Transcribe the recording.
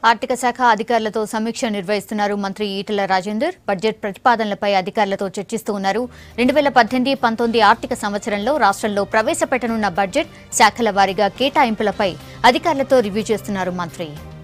ఆర్థిక శాఖ అధికారులతో సమీక్ష నిర్వహిస్తున్నారు మంత్రి ఈటెల రాజేందర్. బడ్జెట్ ప్రతిపాదనలపై అధికారులతో చర్చిస్తూ ఉన్నారు. 2018-19 ఆర్థిక సంవత్సరంలో రాష్ట్రంలో ప్రవేశపెట్టనున్న బడ్జెట్ శాఖల వారీగా కేటాయింపులపై అధికారులతో రివ్యూ చేస్తున్నారు మంత్రి.